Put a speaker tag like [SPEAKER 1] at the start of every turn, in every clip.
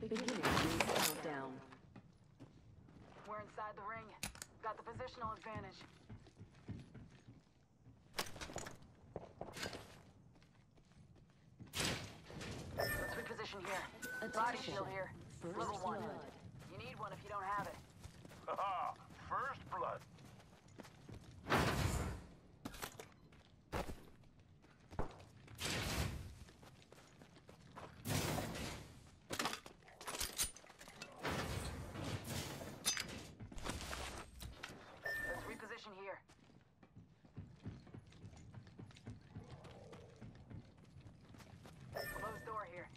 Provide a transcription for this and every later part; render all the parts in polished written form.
[SPEAKER 1] Beginning ring countdown.
[SPEAKER 2] We're inside the ring. Got the positional advantage. Let's reposition here. Body shield here. Level 1. You need one if you don't have it.
[SPEAKER 3] Haha, first blood.
[SPEAKER 2] Let's reposition here. Closed door here.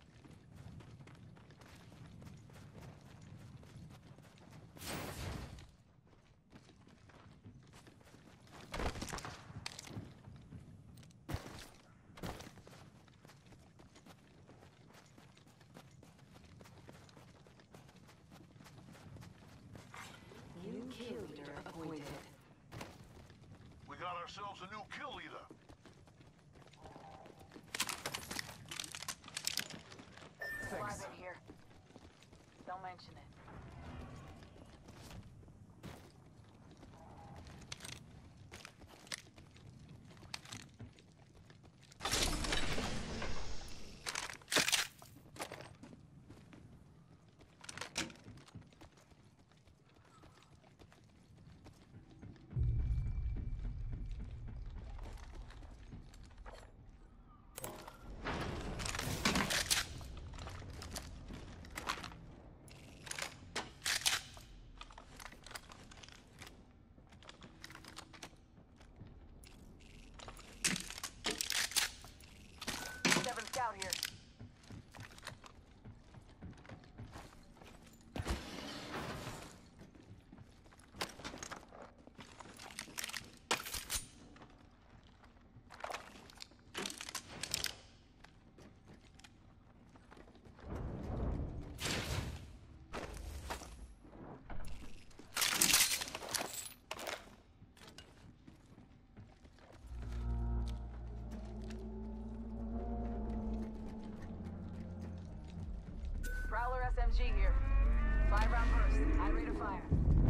[SPEAKER 1] New kill leader appointed.
[SPEAKER 3] We got ourselves a new kill leader.
[SPEAKER 2] Alive in here. Don't mention it. Scout here. Prowler SMG here. 5-round burst. High rate of fire.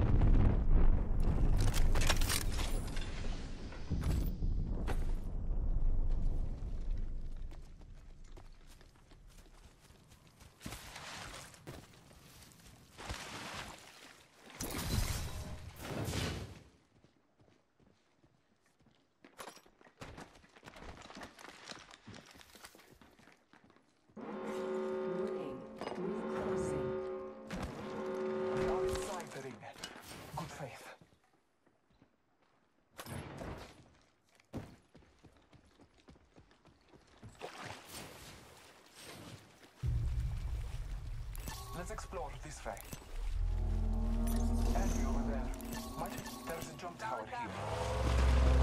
[SPEAKER 1] Warning. Ring closing.
[SPEAKER 4] We are inside the ring. Good faith. Let's explore this way. Enemy over there. Mike, there's a jump tower here.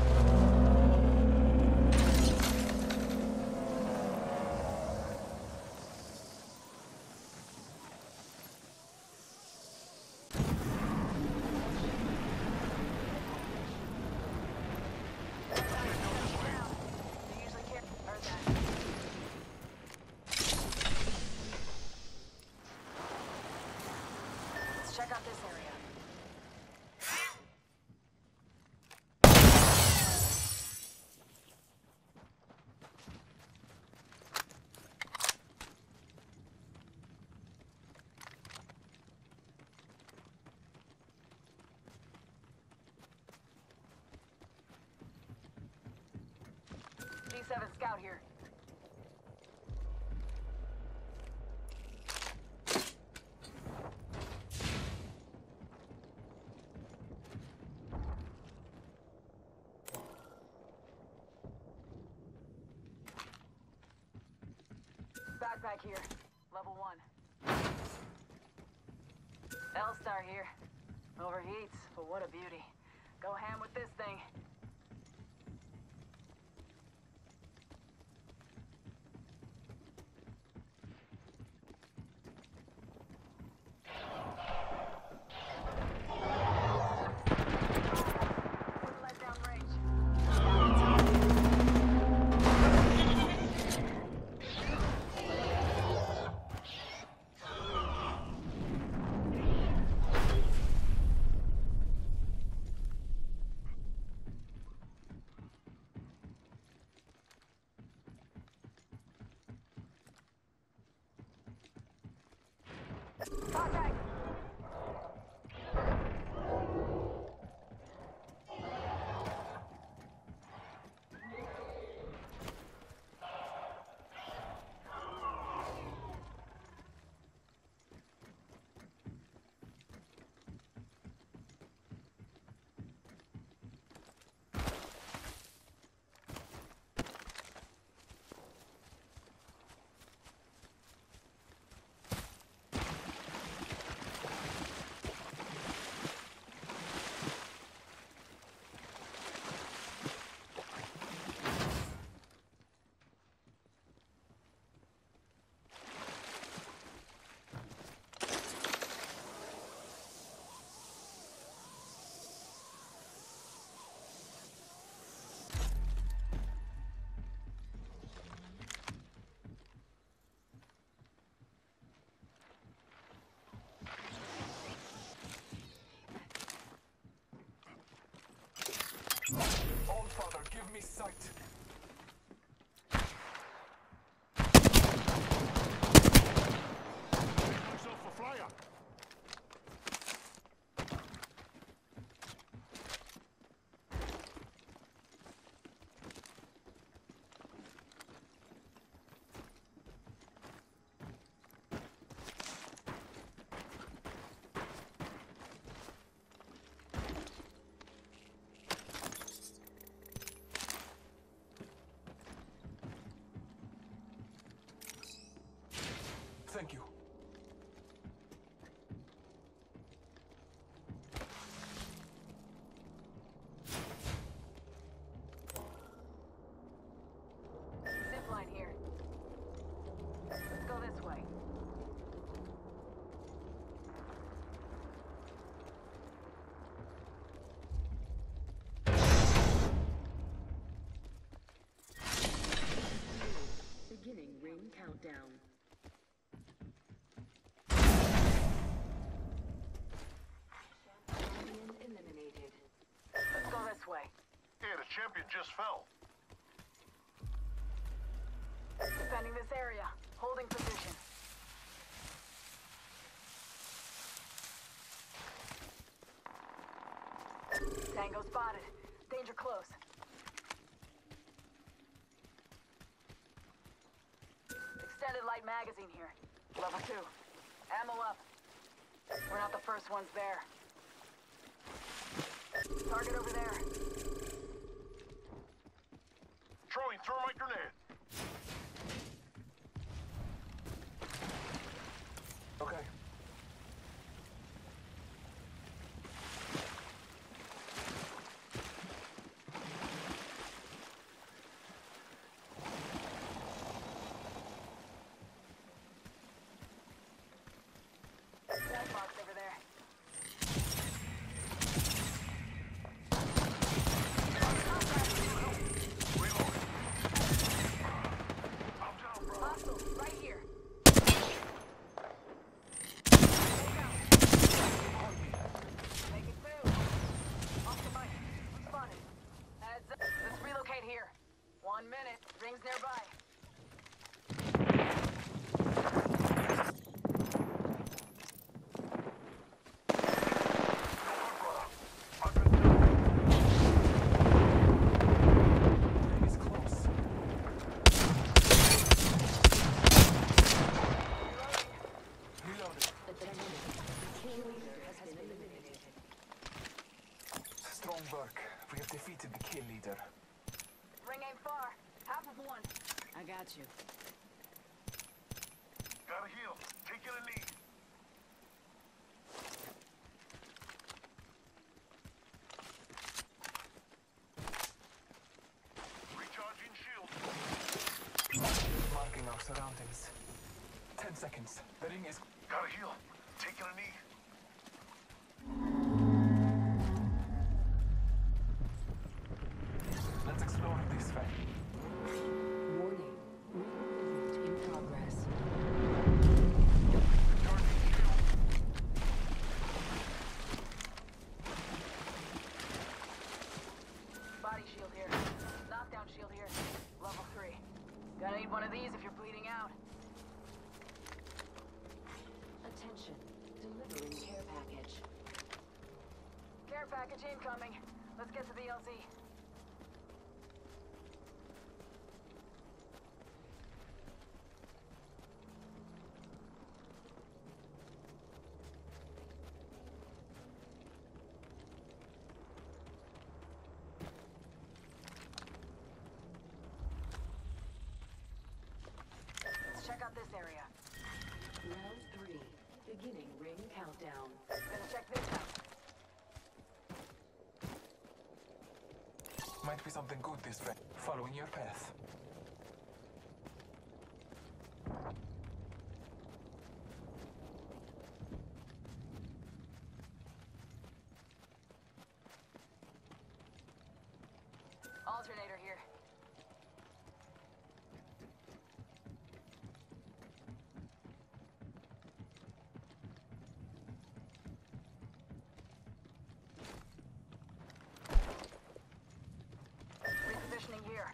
[SPEAKER 2] They usually care. Heard that. Let's check out this area. D7 Scout here. Backpack here. Level 1. L-Star here. Overheats, but what a beauty. Go ham with this thing. Wouldn't let down range. Contact!
[SPEAKER 4] Old father, give me sight.
[SPEAKER 3] Make myself a flyer.
[SPEAKER 4] Thank you.
[SPEAKER 2] Zip line here. Let's go this way.
[SPEAKER 1] Beginning ring countdown. Champion eliminated.
[SPEAKER 2] Let's go this way.
[SPEAKER 3] Yeah, the champion just fell.
[SPEAKER 2] Defending this area. Holding position. Tango spotted. Danger close. Extended light magazine here. Level 2. Ammo up. We're not the first ones there. Target over there.
[SPEAKER 3] Throwing thermite grenade.
[SPEAKER 4] Okay.
[SPEAKER 2] Dead box over there.
[SPEAKER 3] Reloading. I'm down, bro.
[SPEAKER 2] Hostile, right here. Make it move. Off the mic. Spotted. Heads up. Let's relocate here. 1 minute. Rings nearby.
[SPEAKER 3] I've been down.
[SPEAKER 4] He's close. Reloaded.
[SPEAKER 1] Attention. The kill leader has been eliminated.
[SPEAKER 4] Strong work. We have defeated the kill leader.
[SPEAKER 2] Ring ain't far. Half of one.
[SPEAKER 1] I got you.
[SPEAKER 3] Gotta heal. Taking a knee. Recharging shield.
[SPEAKER 4] Marking our surroundings. 10 seconds. The ring is...
[SPEAKER 3] Gotta heal. Taking a knee.
[SPEAKER 4] Let's explore this way.
[SPEAKER 1] Warning. Ring movement in progress.
[SPEAKER 3] Charging shield.
[SPEAKER 2] Body shield here. Knockdown shield here. Level 3. Gonna need one of these if you're bleeding out.
[SPEAKER 1] Attention, delivering care package.
[SPEAKER 2] Care package incoming. Let's get to the LZ. Let's check out this area.
[SPEAKER 1] Round 3, beginning ring countdown.
[SPEAKER 2] Gonna check this out.
[SPEAKER 4] Might be something good this way. Following your path.
[SPEAKER 2] Alternator here. Repositioning here.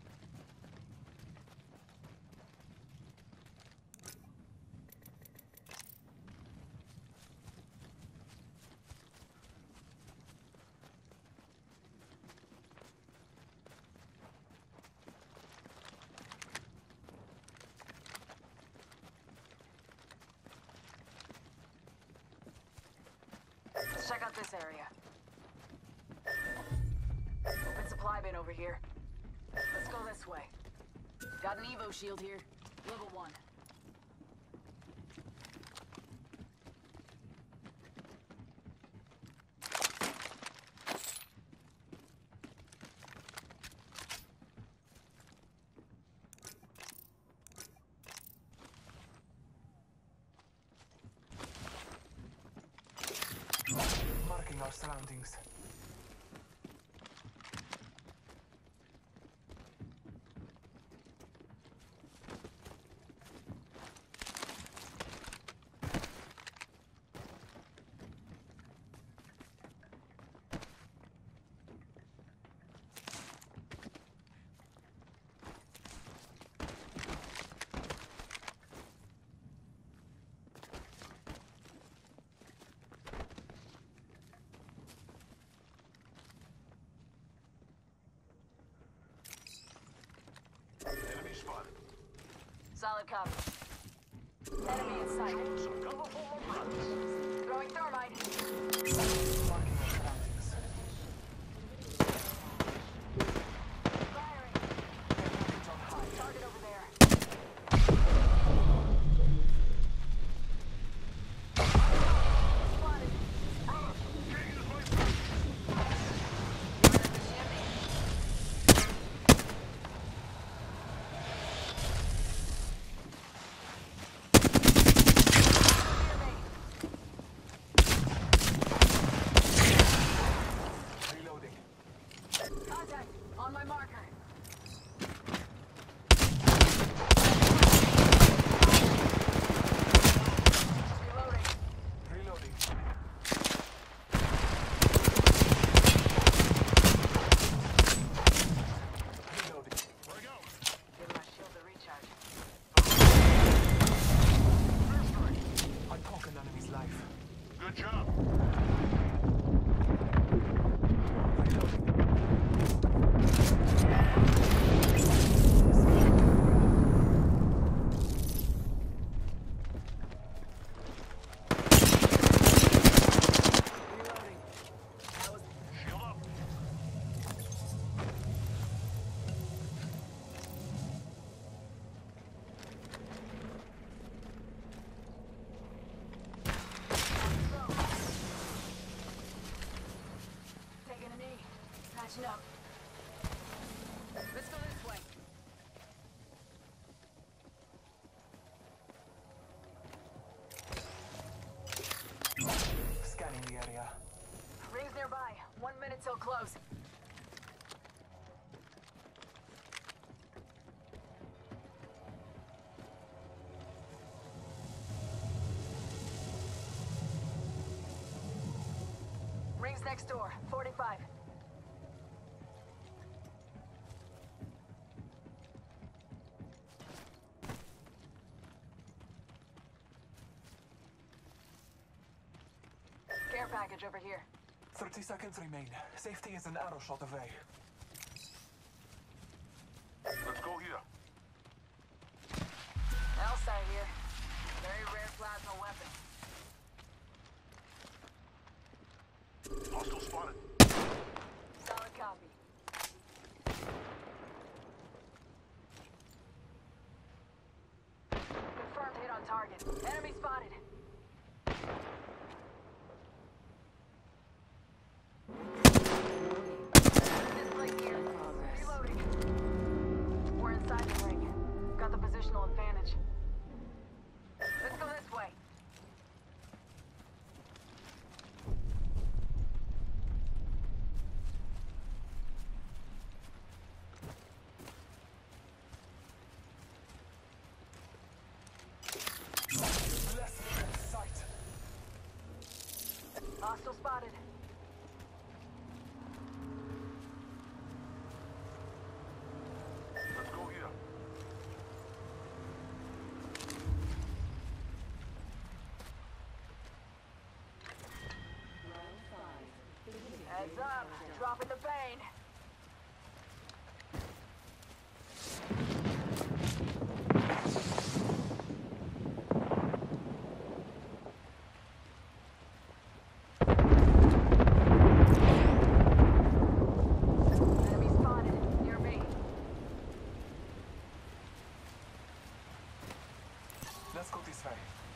[SPEAKER 2] Let's check out this area. Open supply bin over here. Let's go this way. Got an Evo shield here. Level 1.
[SPEAKER 4] Marking our surroundings.
[SPEAKER 3] Enemy spotted.
[SPEAKER 2] Solid copy. Enemy in sight.
[SPEAKER 3] Some cover for my brothers.
[SPEAKER 2] Throwing thermite.
[SPEAKER 4] Marking our surroundings.
[SPEAKER 2] Firing.
[SPEAKER 4] Package on high.
[SPEAKER 2] Target over there. Spotted.
[SPEAKER 3] King is my friend.
[SPEAKER 4] Reloading.
[SPEAKER 2] Contact on my marker. Reloading.
[SPEAKER 4] Reloading. Reloading.
[SPEAKER 3] Break out.
[SPEAKER 2] Give my shield a recharge.
[SPEAKER 3] Fair strike.
[SPEAKER 4] I poke an enemy's life.
[SPEAKER 3] Good job.
[SPEAKER 4] Reloading.
[SPEAKER 2] Reloading. That was
[SPEAKER 3] Shield up.
[SPEAKER 2] taking a knee. Patching up. Let's go this way.
[SPEAKER 4] Scanning the area.
[SPEAKER 2] Rings nearby. 1 minute till close. Rings next door. 45. care package over here.
[SPEAKER 4] 30 seconds remain. Safety is an arrow shot away.
[SPEAKER 3] Let's go here.
[SPEAKER 2] Elstar here. Very rare plasma weapon.
[SPEAKER 3] Hostile spotted.
[SPEAKER 2] Solid copy. Confirmed hit on target. Enemy spotted. Display gear. Reloading. We're inside the ring. Got the positional advantage. Let's go this way.
[SPEAKER 4] Less in sight.
[SPEAKER 2] Hostile spotted.
[SPEAKER 3] Let's go here.
[SPEAKER 1] Round 5. Beginning
[SPEAKER 2] Heads
[SPEAKER 1] ring
[SPEAKER 2] up.
[SPEAKER 1] countdown.
[SPEAKER 2] Dropping the pain. Enemy spotted. Near me.
[SPEAKER 4] Let's go this way.